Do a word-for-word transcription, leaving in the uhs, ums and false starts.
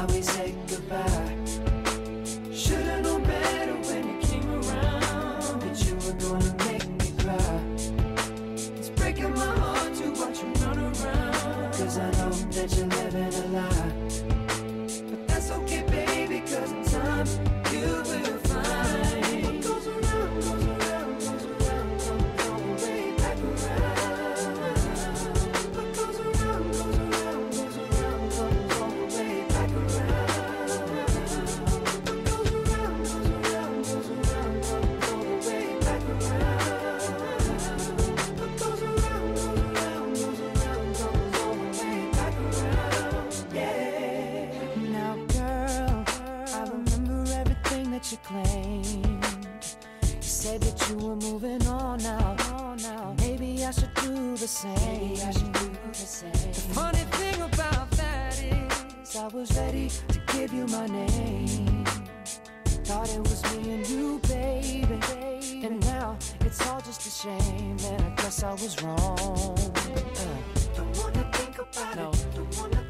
how we say goodbye. Should've known better when you came around, that you were gonna make me cry. It's breaking my heart to watch you run around, cause I know that you're living a lie. But that's okay, baby, cause in time you will find what goes around, goes around, goes around, comes all the way back around. What goes around, goes around, goes around, comes all the way back around. What goes around, goes around, goes around, comes all the way back around. What goes around, goes around, goes around, comes all the way back around. Yeah. Now, girl, I remember everything that you claimed. You said that you were moving on now. now. Maybe I should do the same. Maybe I should do the same. The funny thing about that is I was ready to give you my name. Thought it was me and you, baby. And now it's all just a shame, and I guess I was wrong. Uh, don't wanna think about no. it. Don't wanna